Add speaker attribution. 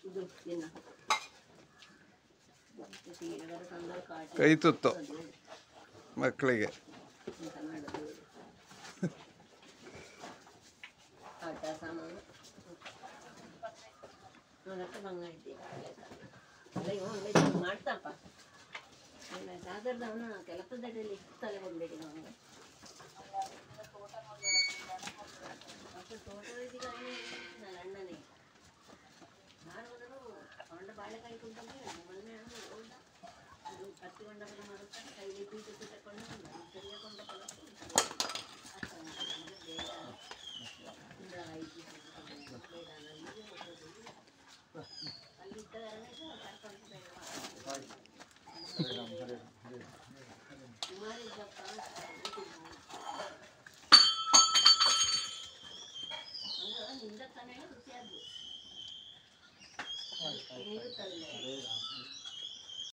Speaker 1: ಇದು ತಿನ್ನ
Speaker 2: ಕೈ ತುತ್ತು ಮಕ್ಕಳಿಗೆ
Speaker 1: ಆಟ ಸಾಮಾನು ಅದಕ್ಕೆ ಬಂಗಾಯ್ತಿ ಅಲ್ಲ ಇವ ಮಾಡ್ತಪ್ಪ ಸಾಗರದ ಅವನ ಕೆಲಸದಲ್ಲಿ ಇಷ್ಟಲೆ ಬಂದ್ಬಿಟ್ಟಿದ ಅವನಿಗೆ ತೋಟ ನನ್ನ ಅಣ್ಣನೇ ನಾನು ಹೋದರೂ ಹೊಂಡ ಬಾಳೆಕಾಯಿ ಕುಂಟಂದ್ರೆ ಮೊನ್ನೆ ಹೋದ ಅದು ಕತ್ತಿಕೊಂಡ ಮಾಡುತ್ತಾರೆ ಕೈಗೆ ಪೀಠ ತಗೊಂಡು ಸರಿಯಾಕೊಂಡ ನಿಂದ ಕನೆ ರುಚಿಯಾದ್ದು